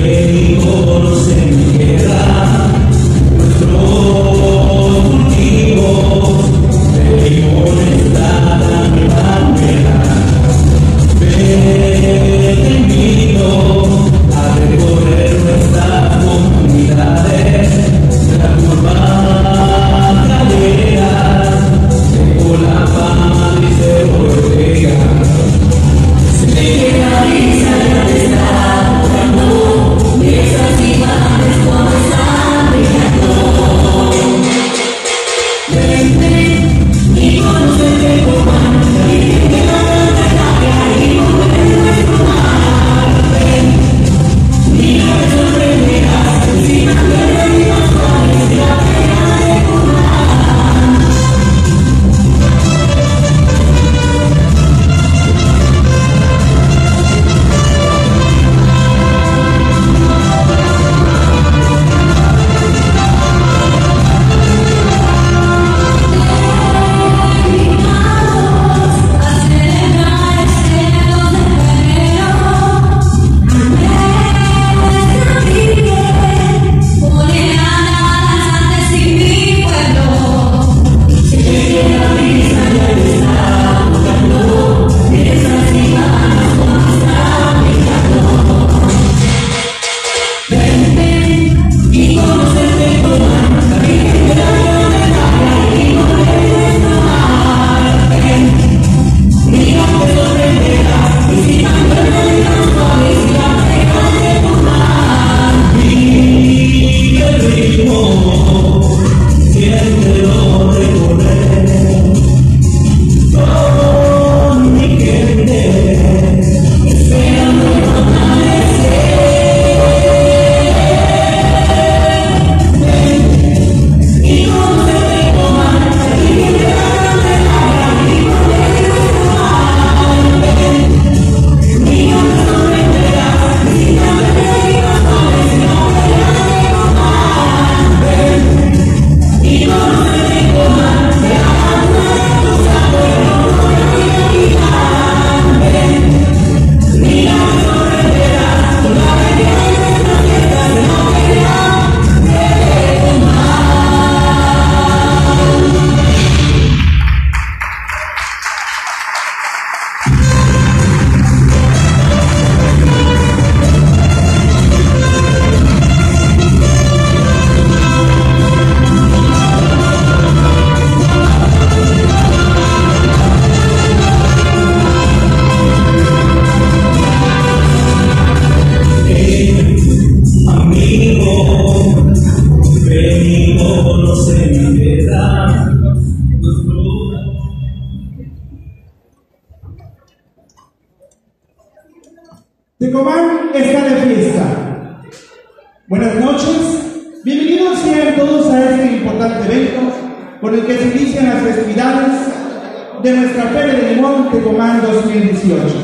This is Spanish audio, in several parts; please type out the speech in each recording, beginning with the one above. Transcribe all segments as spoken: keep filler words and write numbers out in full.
Tecomán está de fiesta. Buenas noches, bienvenidos sean todos a este importante evento con el que se inician las festividades de nuestra Feria de Limón Tecomán dos mil dieciocho.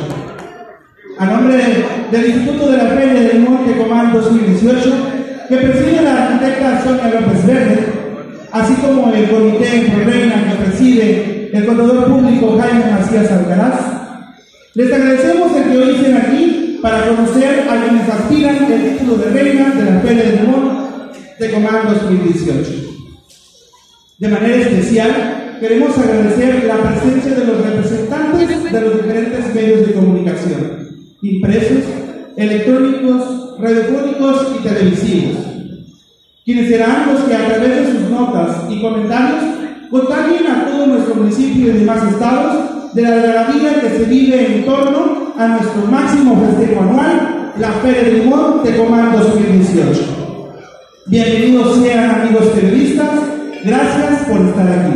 A nombre del Instituto de la Feria de Limón Tecomán dos mil dieciocho, que preside la arquitecta Sonia López Verde, así como el comité en Reina que preside el contador público Jaime Macías Alcaraz, les agradecemos el que hoy estén aquí para conocer a quienes aspiran el título de reina de la Feria de Limón Tecomán dos mil dieciocho. De manera especial, queremos agradecer la presencia de los representantes de los diferentes medios de comunicación, impresos, electrónicos, radiofónicos y televisivos, quienes serán los que a través de sus notas y comentarios contagien a todo nuestro municipio y demás estados de la algarabía que se vive en torno a nuestro máximo festejo anual, la Feria de Limón Tecomán dos mil dieciocho. Bienvenidos sean, amigos periodistas, gracias por estar aquí.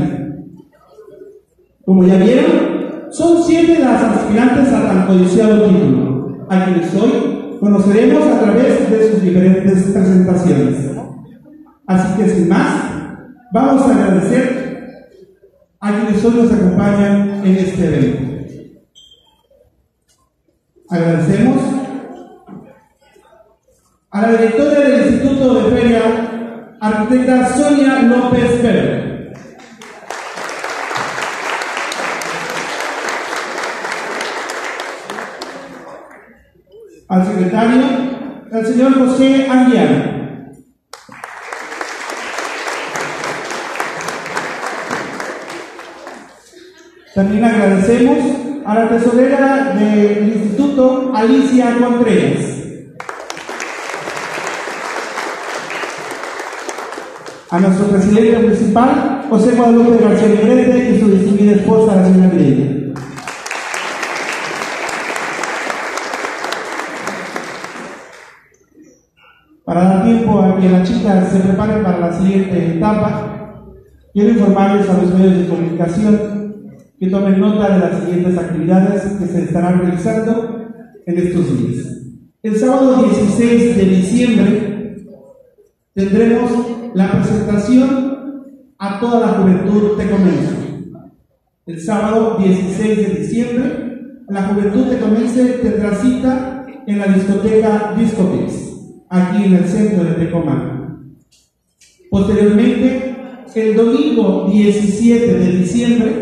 Como ya vieron, son siete las aspirantes a tan codiciado título, a quienes hoy conoceremos a través de sus diferentes presentaciones. Así que sin más, vamos a agradecer a quienes hoy nos acompañan en este evento. Agradecemos a la directora del Instituto de Feria, arquitecta Sonia López Verde. Al secretario, el señor José Anguiano. También agradecemos a la tesorera del Instituto, Alicia Contreras. A nuestro presidente municipal, José Guadalupe García Negrete, y su distinguida esposa, la señora Mireya. Para dar tiempo a que las chicas se preparen para la siguiente etapa, quiero informarles a los medios de comunicación que tomen nota de las siguientes actividades que se estarán realizando en estos días. El sábado dieciséis de diciembre tendremos la presentación a toda la juventud tecomense. El sábado dieciséis de diciembre, la juventud tecomense tendrá cita en la discoteca Discopix, aquí en el centro de Tecomán. Posteriormente, el domingo diecisiete de diciembre,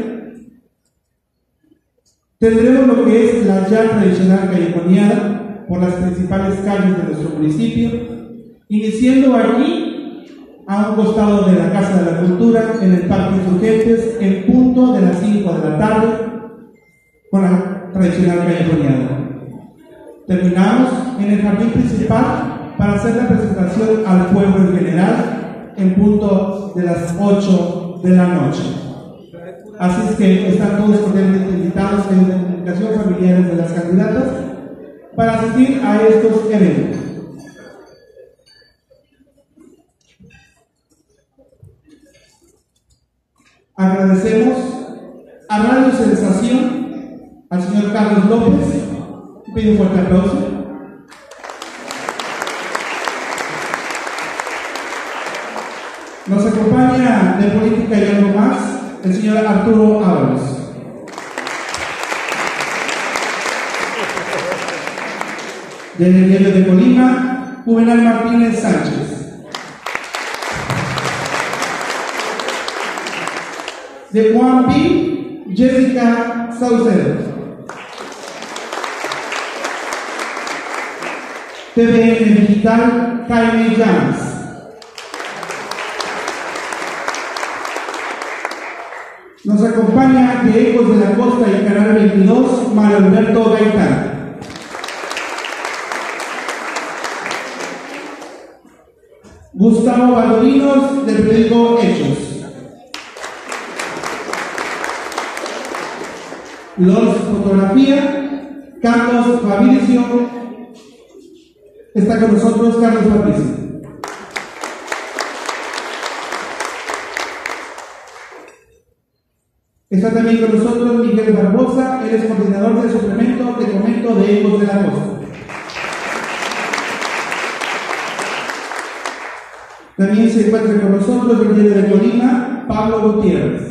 tendremos lo que es la ya tradicional callejoneada por las principales calles de nuestro municipio, iniciando allí a un costado de la Casa de la Cultura, en el Parque Insurgentes, en punto de las cinco de la tarde, con la tradicional callejoneada. Terminamos en el jardín principal para hacer la presentación al pueblo en general, en punto de las ocho de la noche. Así es que están todos cordialmente invitados en la comunicación familiares de las candidatas para asistir a estos eventos. Agradecemos a Radio Sensación, al señor Carlos López. Pido un fuerte aplauso. Nos acompaña de Política y algo más el señor Arturo Ábalos. Del Diario de Colima, Juvenal Martínez Sánchez. De Juan P, Jessica Saucedo. T V N Digital, Jaime Llamas. Nos acompaña de Ecos de la Costa y Canal veintidós, Mario Alberto Gaitán. Gustavo Valorinos, del periódico Hechos. Los Fotografía, Carlos Fabricio. Está con nosotros Carlos Fabricio. Está también con nosotros Miguel Barbosa, él es coordinador del suplemento de Fomento de Ecos de la Costa. También se encuentra con nosotros el Diario de Colima, Pablo Gutiérrez.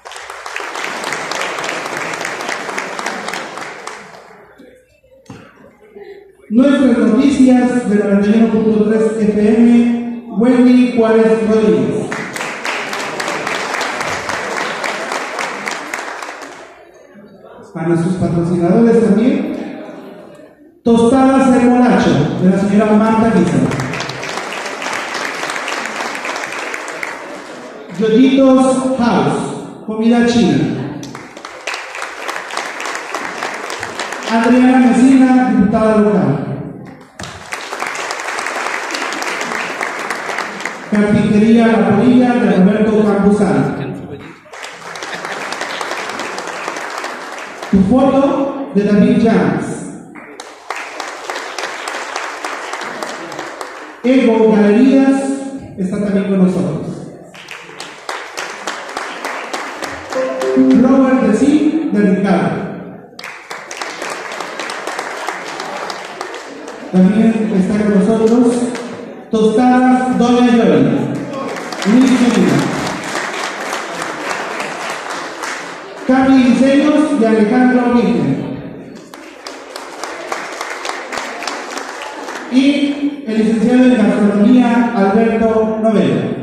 Nuestras noticias de noventa y uno punto tres F M, Wendy Juárez Rodríguez. A nuestros patrocinadores también, Tostadas El Molacho, de la señora Marta Guisa. Yoyitos House, comida china. Adriana Mesina, diputada local. Carpintería La Polilla, de Roberto Campuzano. Tu foto, de David James. Ego Galerías está también con nosotros. Robert de Sí, de Ricardo. También está con nosotros Tostadas Doña Yoli. Luis Medina. Cami Diseños de Alejandro Virgen. Y el licenciado en Gastronomía Alberto Novela.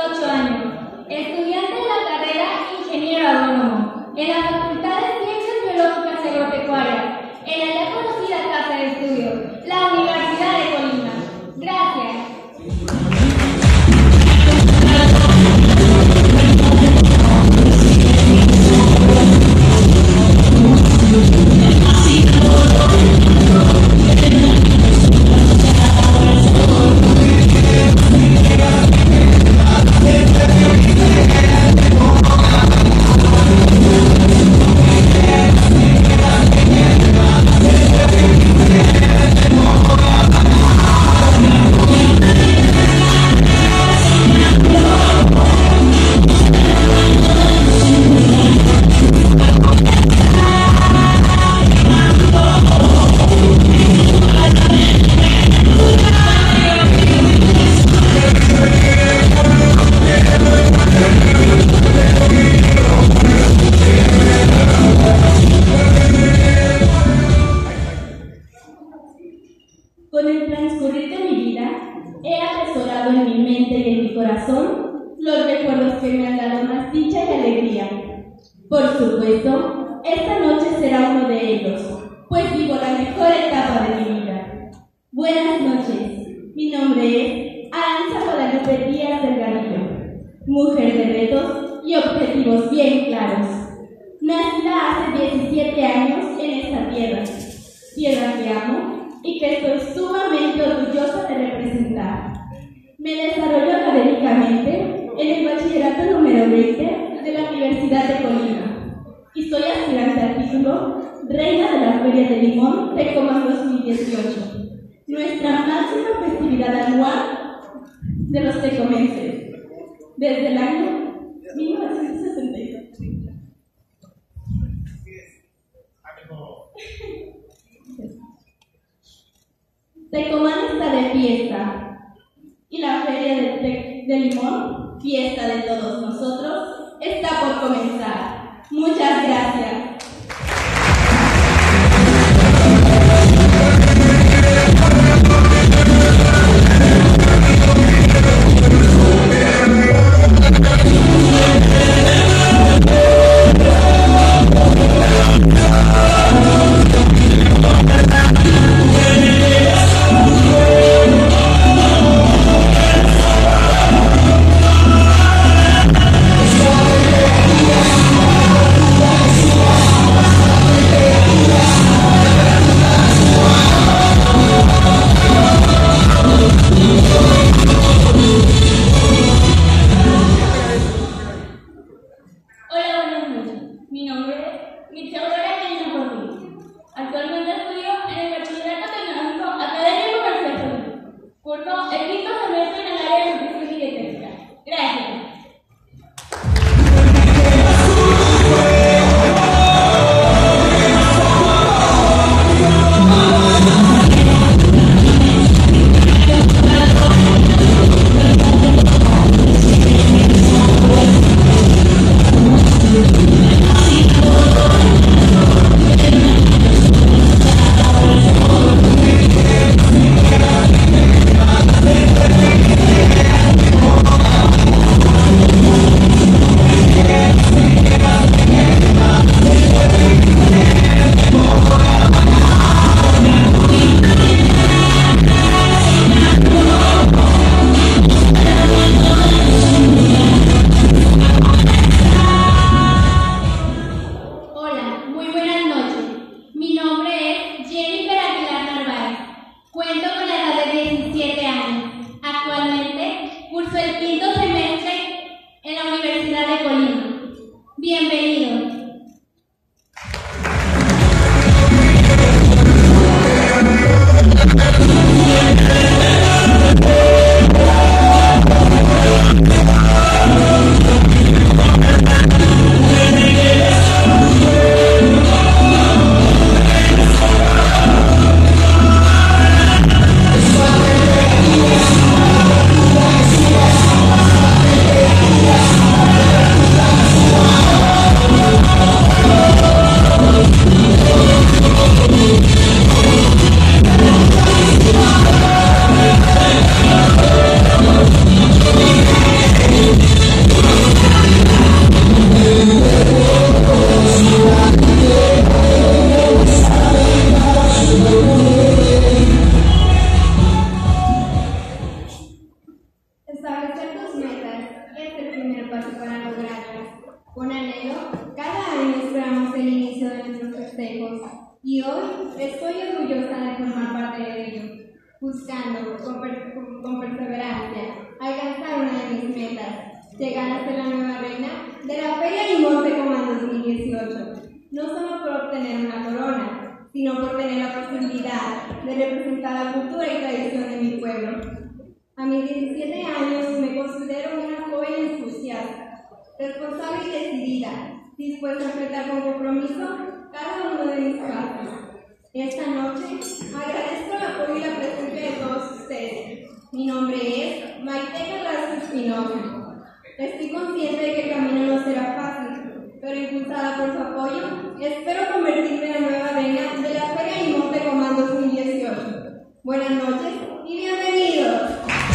veintiocho años, estudiante de la carrera Ingeniero Agrónomo, en la Facultad de Ciencias Biológicas y Agropecuarias, en la ya conocida Casa de Estudios, la Universidad de Colima. Gracias. Con el transcurrir de mi vida, he atesorado en mi mente y en mi corazón los recuerdos que me han dado más dicha y alegría. Por supuesto, esta noche será uno de ellos, pues vivo la mejor etapa de mi vida. Buenas noches, mi nombre es Aranza Guadalupe Díaz Delgadillo, mujer de retos y objetivos bien claros. Nacida hace diecisiete años en esta tierra, tierra que amo y que estoy sumamente orgullosa de representar. Me desarrollo académicamente en el bachillerato número veinte de la Universidad de Colima y soy aspirante al título Reina de la Feria de Limón Tecomán dos mil dieciocho, nuestra máxima festividad anual de los tecomenses, desde el año mil novecientos sesenta y dos. Tecomán está de fiesta y la Feria de, de, de Limón, fiesta de todos nosotros, está por comenzar. Muchas gracias. Y hoy estoy orgullosa de formar parte de ello, buscando con, per con perseverancia alcanzar una de mis metas, llegar a ser la nueva reina de la Feria Limón Tecomán dos mil dieciocho, no solo por obtener una corona, sino por tener la posibilidad de representar la cultura y tradición de mi pueblo. A mis diecisiete años me considero una joven entusiasta, responsable y decidida, dispuesta a enfrentar con compromiso cada uno de mis pasos. Esta noche agradezco el apoyo y la presencia de todos ustedes. Mi nombre es Maite Carrasco Espinosa. Estoy consciente de que el camino no será fácil, pero impulsada por su apoyo, espero convertirme en la nueva reina de la Feria Limón Tecomán dos mil dieciocho. Buenas noches y bienvenidos.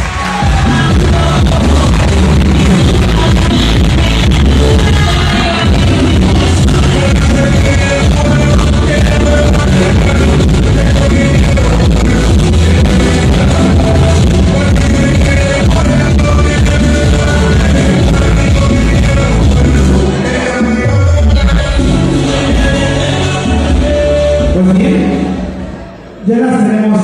Pues bien, ya las tenemos.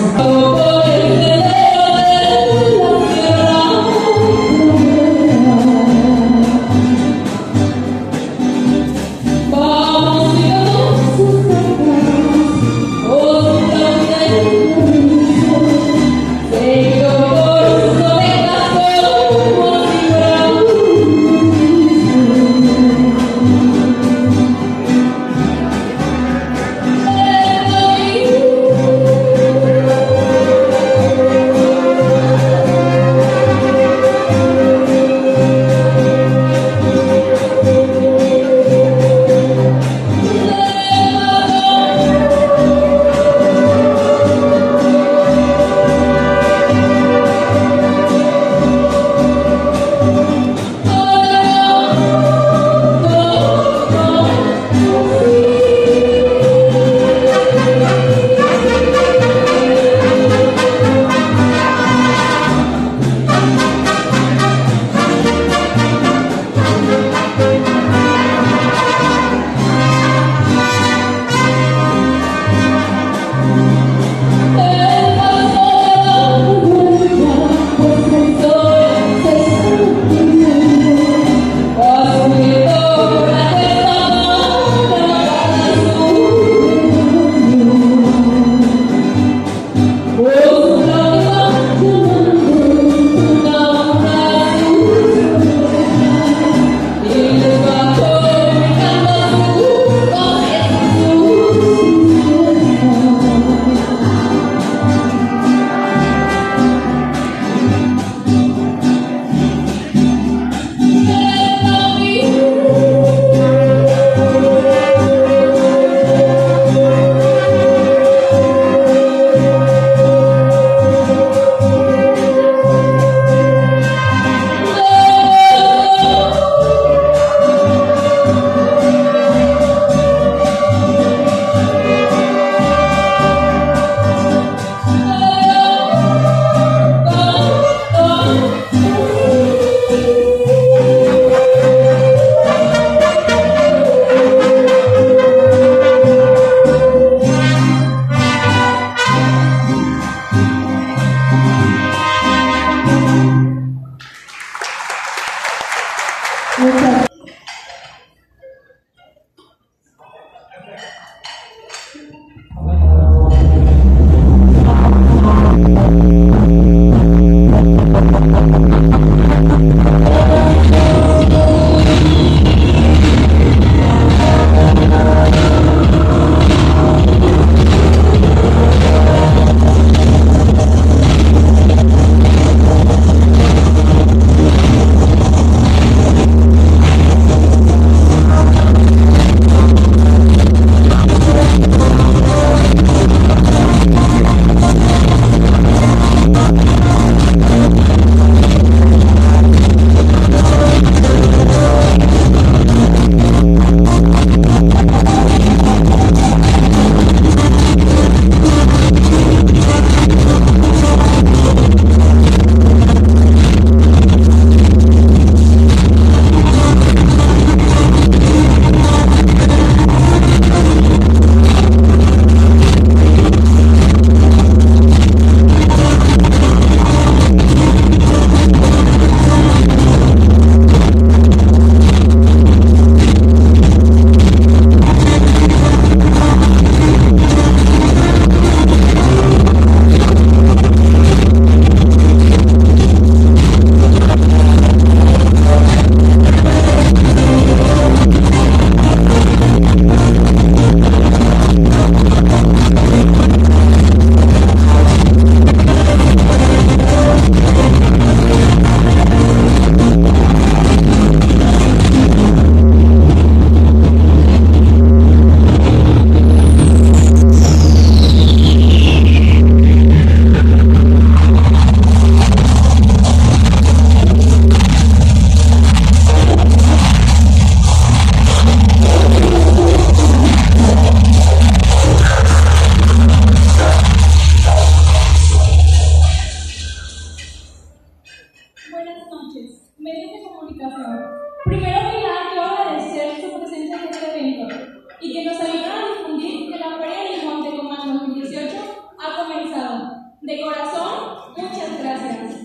De corazón, muchas gracias.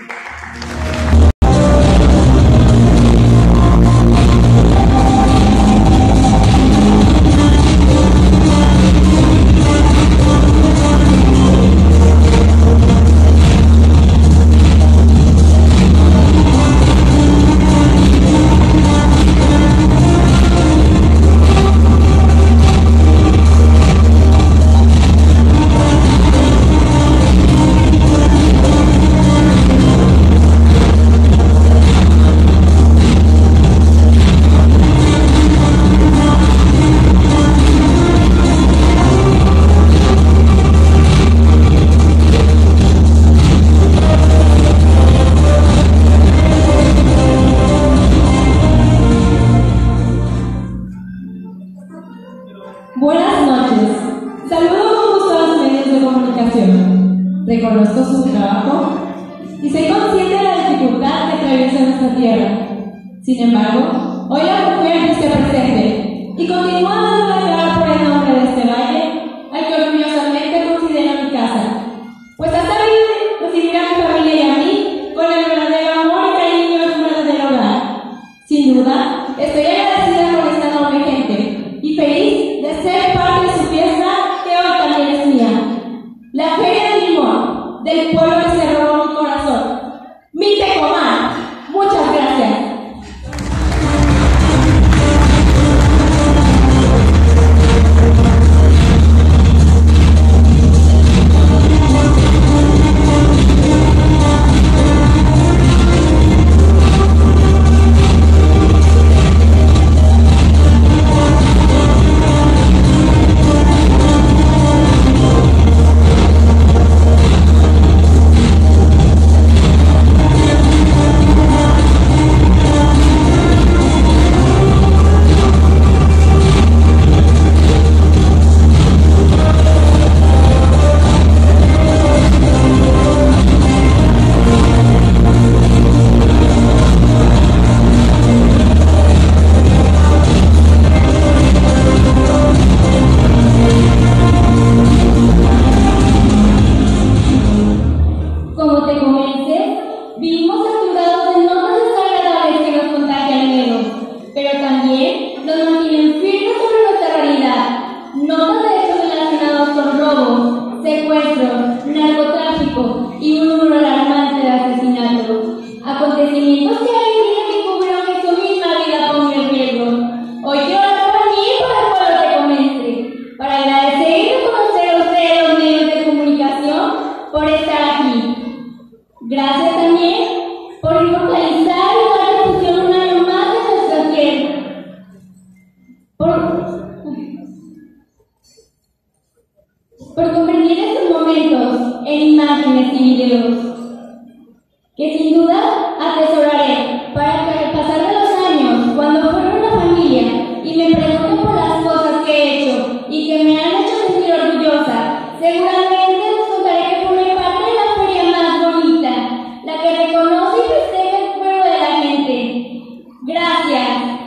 Buenas noches. Saludo con gusto a los medios de comunicación. Reconozco su trabajo y soy consciente de la dificultad que atraviesa nuestra tierra. Sin embargo, hoy la mujer que se presente y continúa dando la cara por el nombre de este valle, al que orgullosamente considero mi casa, pues ha sabido recibir a mi familia y a mí con el verdadero amor y cariño de un verdadero hogar. Sin duda, estoy agradecida con esta noble gente y feliz de ser parte de su fiesta que hoy también es mía. La Feria del Limón, del pueblo que se robó mi corazón. Mi Tecomán. Muchas gracias. Como te comenté, vivimos saturados de notas desagradables que nos contagian miedo, pero también nos mantienen firmes sobre nuestra realidad. Notas de hechos relacionados con robos, secuestros, narcotráfico y un número alarmante de asesinatos. Acontecimientos que hay días que cubrieron en su misma vida con el riesgo. Hoy quiero hablar por mí y por el pueblo tecomense, para agradecer y reconocer a ustedes los medios de comunicación por estar aquí. Gracias también por inmortalizar y dar difusión un año más de nuestra tierra. Por, por convertir estos momentos en imágenes y videos que sin duda atesoraré para que al pasar de los años, cuando forme una familia y me pregunten por las cosas que he hecho y que me han hecho sentir orgullosa, seguramente les contaré que formé parte de la feria más bonita, la que reconoce y festeja el pueblo de la gente. Gracias.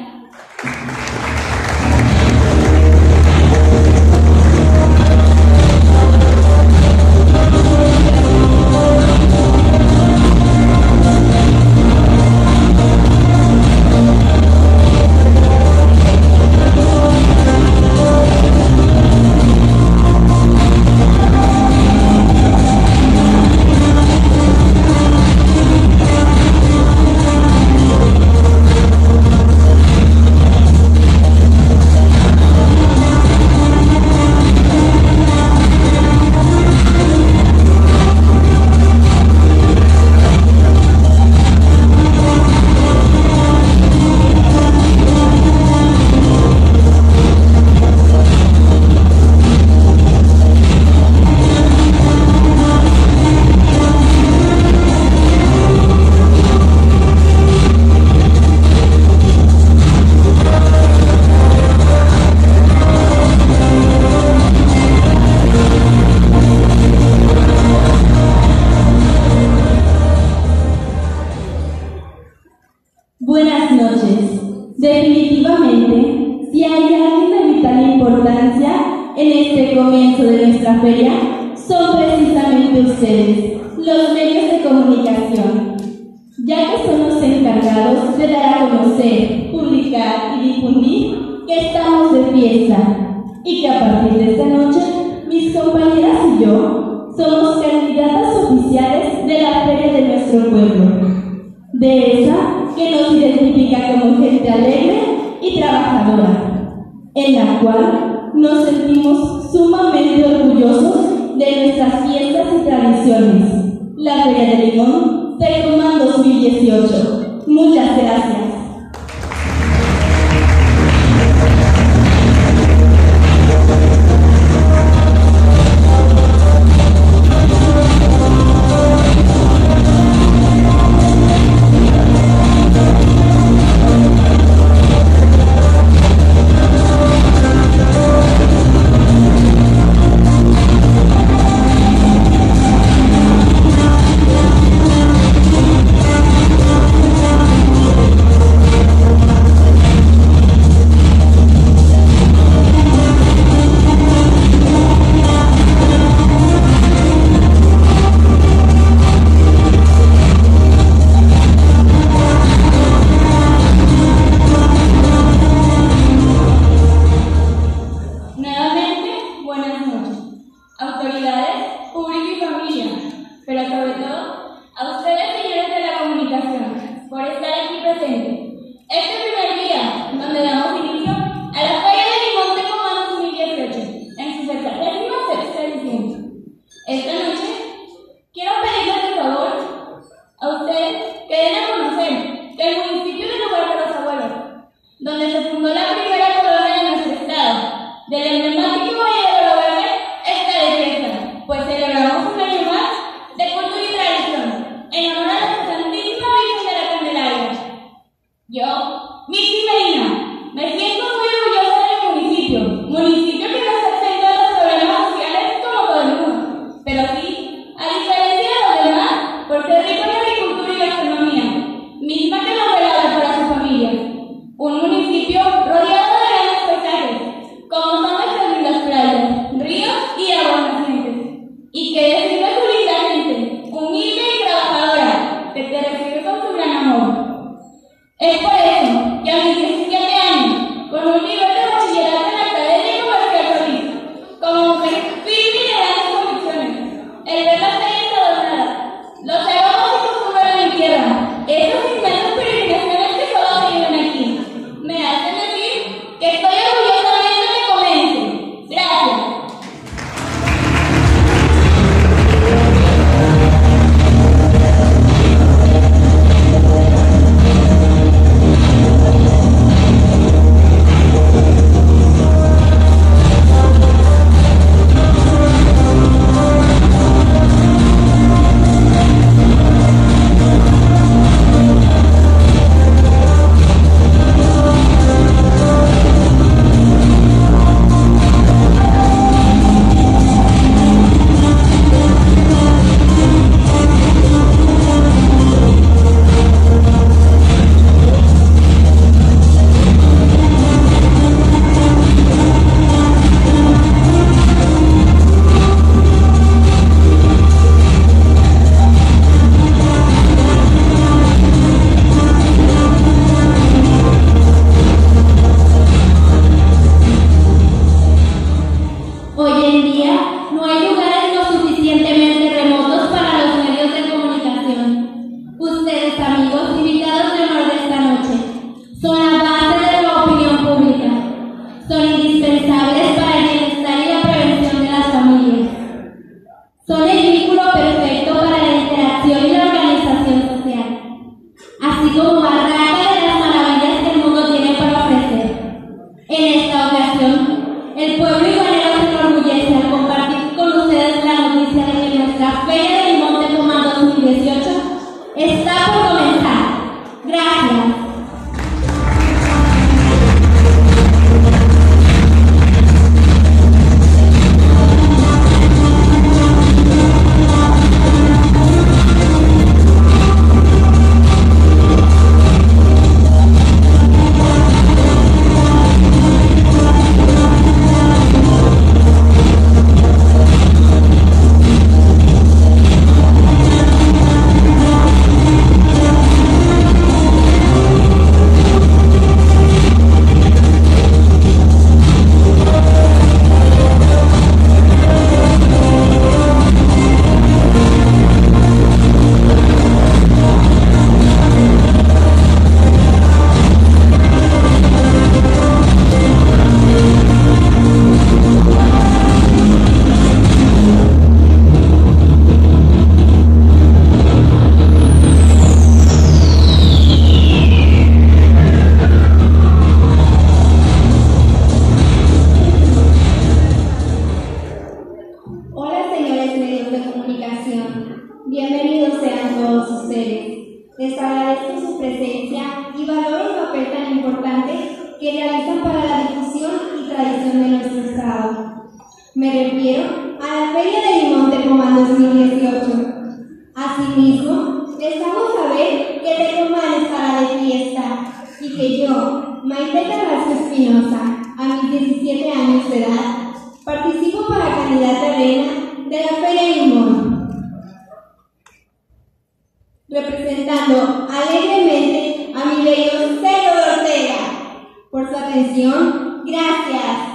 Buenas noches. Definitivamente, si hay alguien de vital importancia en este comienzo de nuestra feria, son precisamente especialmente ustedes, los medios de comunicación, ya que son los encargados de dar a conocer, publicar y difundir que estamos de fiesta y que a partir de esta noche mis compañeras y yo somos candidatas oficiales de la feria de nuestro pueblo, de esa que nos identifica como gente alegre y trabajadora, en la cual nos sentimos sumamente orgullosos de nuestras fiestas y tradiciones. La Feria de Limón Tecomán dos mil dieciocho. Muchas gracias. Bienvenidos sean todos ustedes. Les agradezco su presencia y valoro el papel tan importante que realizan para la difusión y tradición de nuestro estado. Me refiero a la Feria de Limón Tecomán dos mil dieciocho. Asimismo, les hago saber que Tecomán estará de fiesta y que yo, Maite Carrasco Espinosa, a mis diecisiete años de edad, participo para candidata reina de la Feria de Limón, representando alegremente a mi bello Cerro de Ortega. Por su atención, gracias.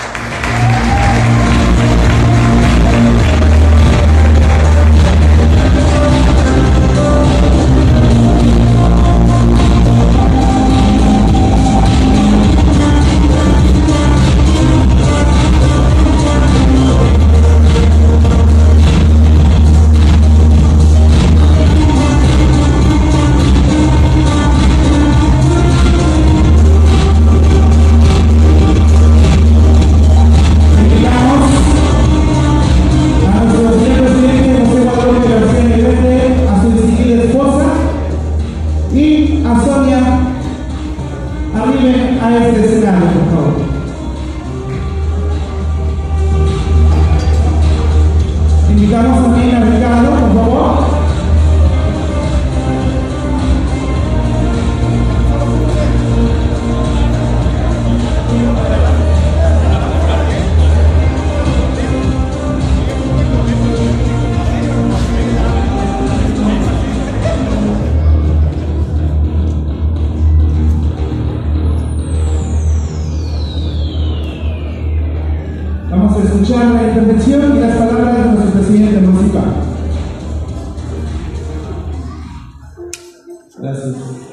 La intervención y las palabras de nuestro presidente municipal. Gracias.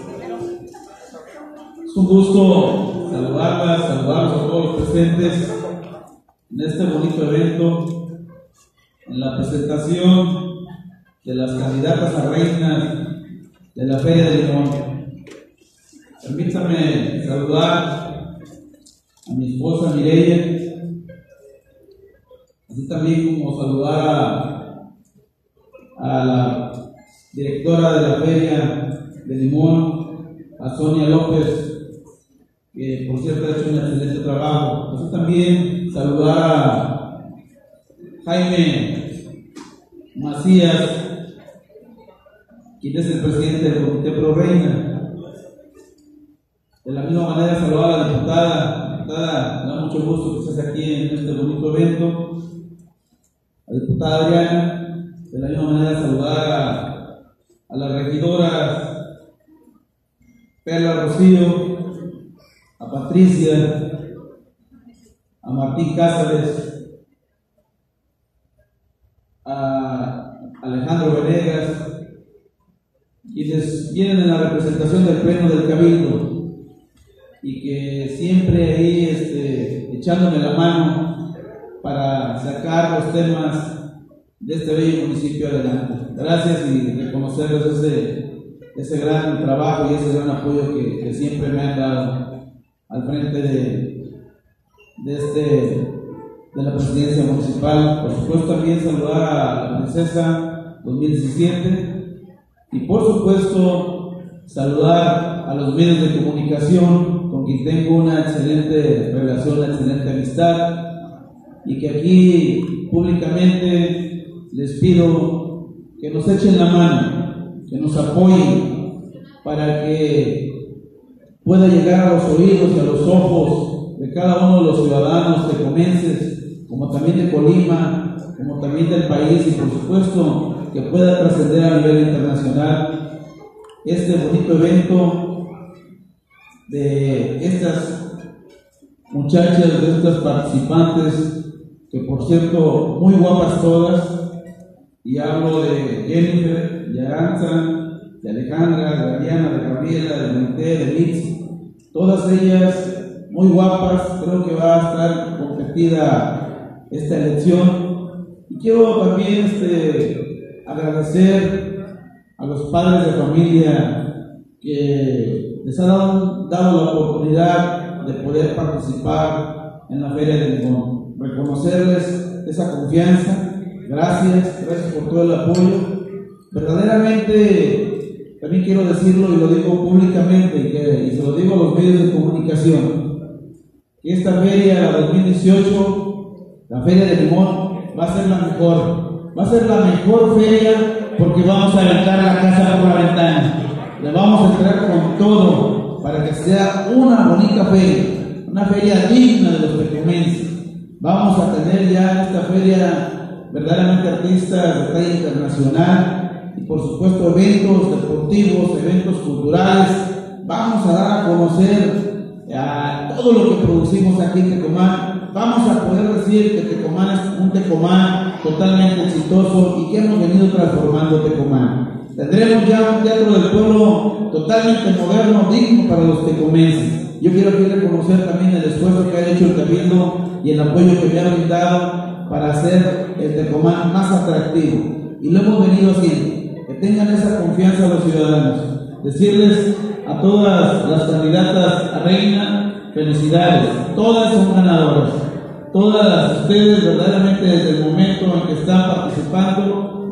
Es un gusto saludarlas, saludarlos a todos los presentes en este bonito evento, en la presentación de las candidatas a reinas de la Feria de Limón. Permítame saludar a mi esposa Mireya, así también como saludar a, a la directora de la Feria de Limón, a Sonia López, que por cierto ha hecho un excelente trabajo. Así también saludar a Jaime Macías, quien es el presidente del Comité Pro Reina. De la misma manera saludar a la diputada, diputada, me da mucho gusto que estés aquí en este bonito evento. A la diputada Adriana, de la misma manera saludar a, a las regidoras Perla Rocío, a Patricia, a Martín Cázares, a Alejandro Venegas, quienes vienen en la representación del Pleno del Cabildo y que siempre ahí este, echándome la mano para sacar los temas de este bello municipio adelante. Gracias y reconocerles ese, ese gran trabajo y ese gran apoyo que, que siempre me han dado al frente de, de, este, de la presidencia municipal. Por supuesto también saludar a la princesa dos mil diecisiete y por supuesto saludar a los medios de comunicación con quien tengo una excelente relación, una excelente amistad, y que aquí públicamente les pido que nos echen la mano, que nos apoyen para que pueda llegar a los oídos y a los ojos de cada uno de los ciudadanos tecomenses, como también de Colima, como también del país, y por supuesto que pueda trascender a nivel internacional este bonito evento de estas muchachas, de estas participantes, que por cierto, muy guapas todas, y hablo de Jennifer, de Aranza, de Alejandra, de Ariana, de Gabriela, de Maite, de Litz, todas ellas muy guapas. Creo que va a estar competida esta elección, y quiero también este, agradecer a los padres de familia que les han dado, dado la oportunidad de poder participar en la Feria de Limón. Reconocerles esa confianza, gracias, gracias por todo el apoyo, verdaderamente, también quiero decirlo y lo digo públicamente y, que, y se lo digo a los medios de comunicación, que esta feria dos mil dieciocho, la Feria de Limón, va a ser la mejor, va a ser la mejor feria porque vamos a aventar la casa por la ventana, le vamos a entrar con todo para que sea una bonita feria, una feria digna de los tecomenses. Vamos a tener ya en esta feria verdaderamente artistas de talla internacional y por supuesto eventos deportivos, eventos culturales. Vamos a dar a conocer a todo lo que producimos aquí en Tecomán. Vamos a poder decir que Tecomán es un Tecomán totalmente exitoso y que hemos venido transformando Tecomán. Tendremos ya un teatro del pueblo totalmente moderno, digno para los tecomenses. Yo quiero aquí reconocer también el esfuerzo que ha hecho el Cabildo y el apoyo que me ha brindado para hacer el Tecomán más atractivo. Y lo hemos venido haciendo. Que tengan esa confianza a los ciudadanos. Decirles a todas las candidatas a reina, felicidades. Todas son ganadoras. Todas ustedes verdaderamente desde el momento en que están participando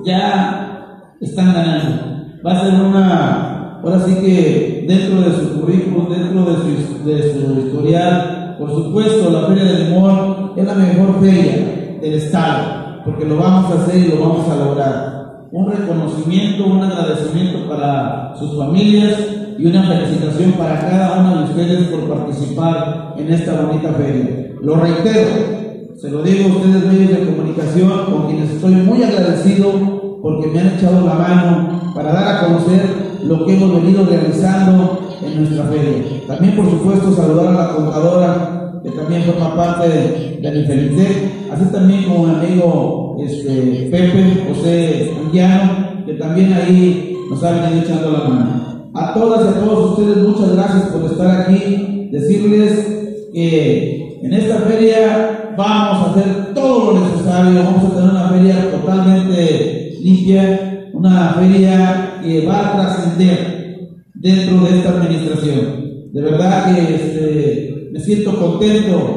ya están ganando. Va a ser una, ahora sí que dentro de su currículum, dentro de su, de su historial, por supuesto la Feria de Limón es la mejor feria del estado, porque lo vamos a hacer y lo vamos a lograr. Un reconocimiento, un agradecimiento para sus familias y una felicitación para cada uno de ustedes por participar en esta bonita feria. Lo reitero, se lo digo a ustedes medios de comunicación con quienes estoy muy agradecido porque me han echado la mano para dar a conocer lo que hemos venido realizando en nuestra feria. También por supuesto saludar a la contadora que también forma parte de, de mi Felitec, así también como mi amigo este, Pepe José Anguiano, que también ahí nos ha venido echando la mano. A todas y a todos ustedes muchas gracias por estar aquí, decirles que en esta feria vamos a hacer todo lo necesario, vamos a tener una feria totalmente limpia, una feria que va a trascender dentro de esta administración. De verdad que este, me siento contento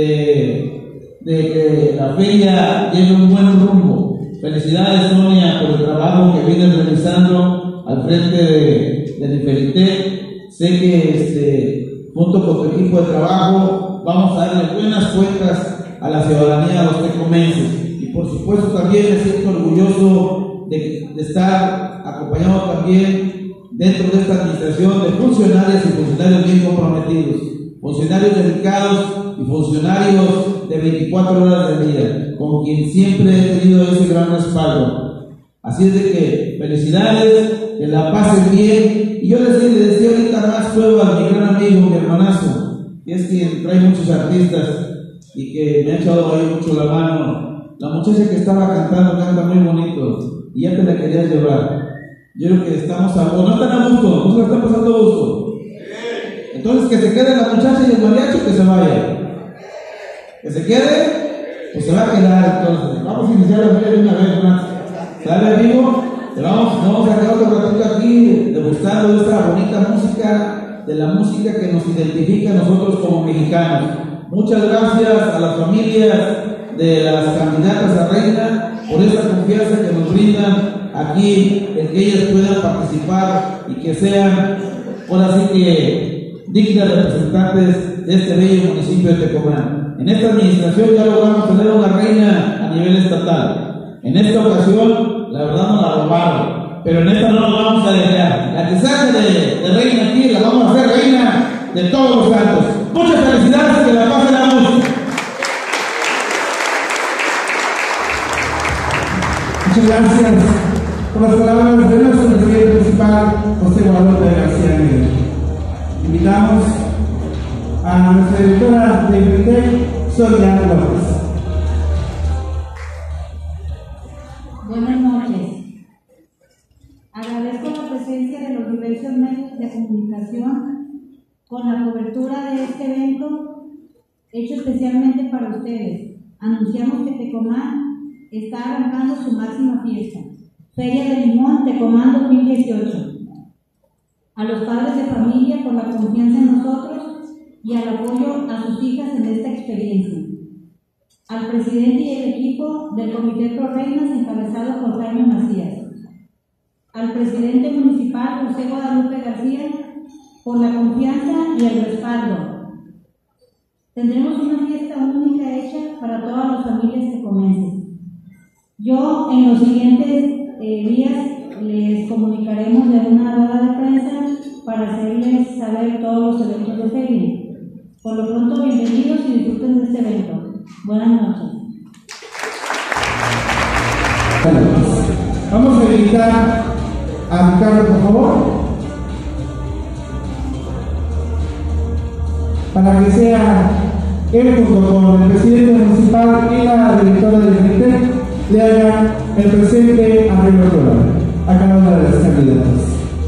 de, de que la feria lleve un buen rumbo. Felicidades, Sonia, por el trabajo que vienes realizando al frente de, de Nifelitec. Sé que este, junto con tu equipo de trabajo vamos a darle buenas cuentas a la ciudadanía, a los tecomenses. Y por supuesto también me siento orgulloso de, de estar acompañado también dentro de esta administración de funcionarios y funcionarios bien comprometidos, funcionarios dedicados y funcionarios de veinticuatro horas del día, con quien siempre he tenido ese gran respaldo. Así es de que felicidades, que la pasen bien. Y yo les decía, les decía ahorita más prueba a mi gran amigo, mi hermanazo, que es quien trae muchos artistas y que me ha echado ahí mucho la mano. La muchacha que estaba cantando canta muy bonito y ya te la querías llevar. Yo creo que estamos a gusto, no están a gusto, no se la están pasando a gusto. Entonces que se quede la muchacha y el mariachi, que se vaya. Que se quede, pues se va a quedar. Entonces, vamos a iniciar la feria de una vez más. ¿Sale, amigo? Te vamos, vamos a quedar otro ratito aquí degustando de esta bonita música, de la música que nos identifica a nosotros como mexicanos. Muchas gracias a las familias de las candidatas a reina por esta confianza que nos brindan aquí, en que ellas puedan participar y que sean, por así que, dignas representantes de este bello municipio de Tecomán. En esta administración ya logramos tener una reina a nivel estatal. En esta ocasión, la verdad no la robaron, pero en esta no nos vamos a dejar. La que salga de, de reina aquí, la vamos a hacer reina de todos los santos. Muchas felicidades, que la pasen a música. Muchas gracias. Con las palabras de nuestro presidente principal, José Guadalupe García Miguel. Invitamos a nuestra directora de Nifelitec, Sonia López. Buenas noches. Agradezco la presencia de los diversos medios de comunicación con la cobertura de este evento hecho especialmente para ustedes. Anunciamos que Tecomán está arrancando su máxima fiesta, Feria de Limón Tecomán dos mil dieciocho. A los padres de familia por la confianza en nosotros y al apoyo a sus hijas en esta experiencia. Al presidente y el equipo del Comité Pro Reinas encabezado por Jaime Macías. al presidente municipal José Guadalupe García por la confianza y el respaldo. Tendremos una fiesta única hecha para todas las familias tecomenses. Yo en los siguientes eh, días les comunicaremos de una rueda de prensa para hacerles saber todos los eventos de feria. Por lo pronto, bienvenidos y disfruten de este evento. Buenas noches. Vamos a invitar a Ricardo, por favor, para que sea él junto con el presidente municipal y la directora del comité le hagan el presente arreglo floral a cada una de las candidatas.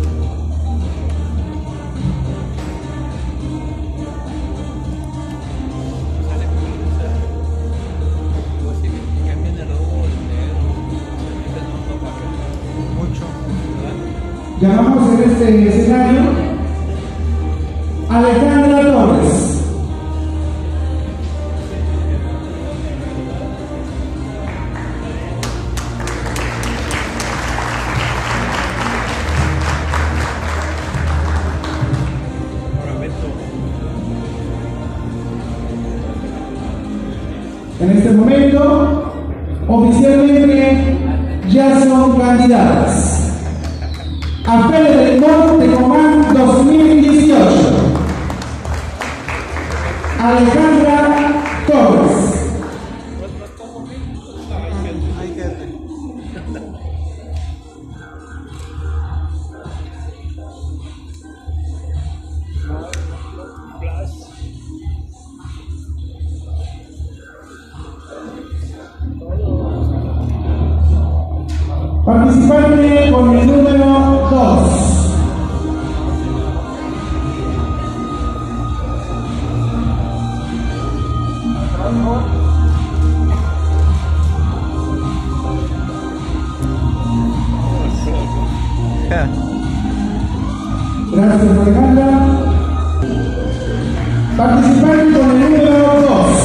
Llamamos en este escenario a Alejandra Torres. En este momento, oficialmente ya son candidatas a Feria del Limón Tecomán dos mil dieciocho. Alejandra Torres. Participante con el número dos. Gracias, Alejandra. Participante con el número dos.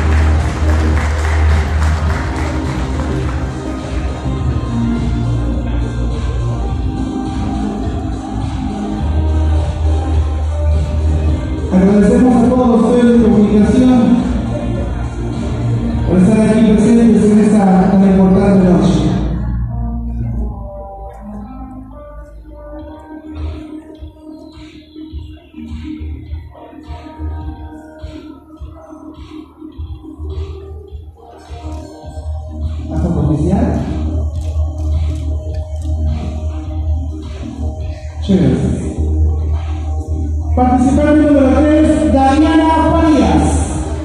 Agradecemos a todos los medios de comunicación por estar aquí presentes en esta tan importante noche. ¿Hasta oficial? Chévere. Participante número tres, Dariana Farías.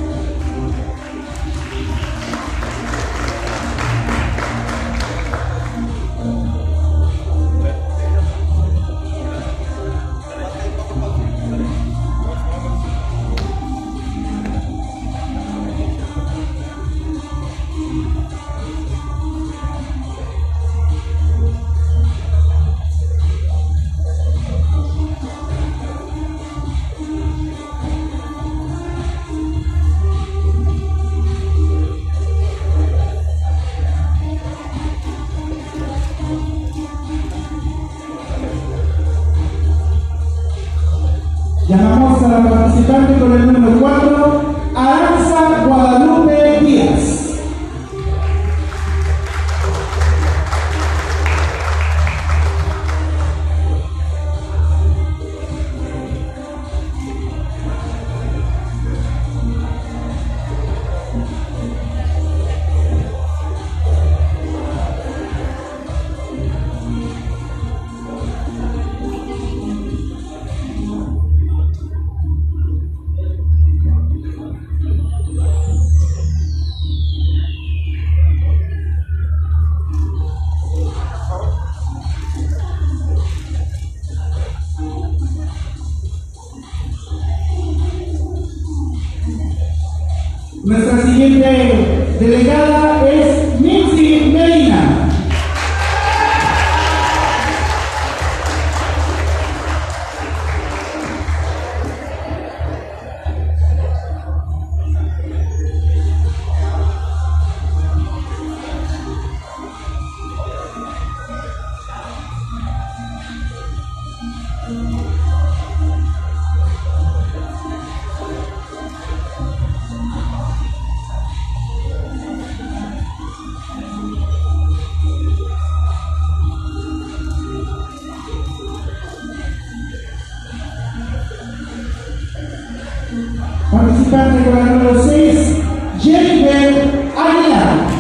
Llamamos a la participante con el número cuatro, Aranza Guadalupe Díaz. Nuestra siguiente delegada es Mitzi Medina. participante con la número seis, Jennifer Aguilar.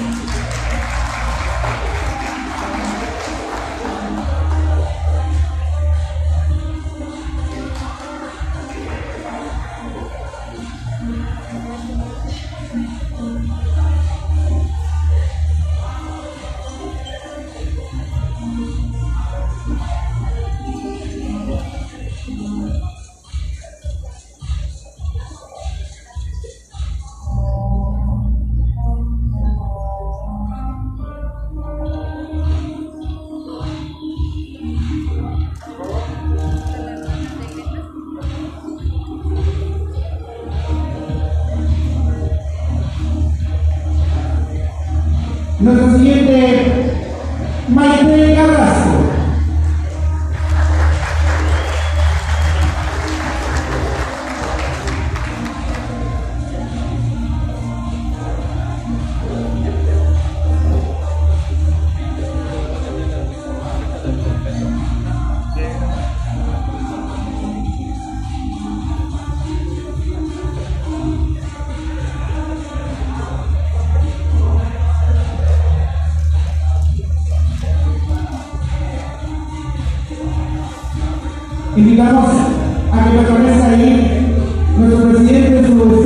Nuestro siguiente, Maite Carrasco. Invitamos a que permanezca ahí nuestro presidente, su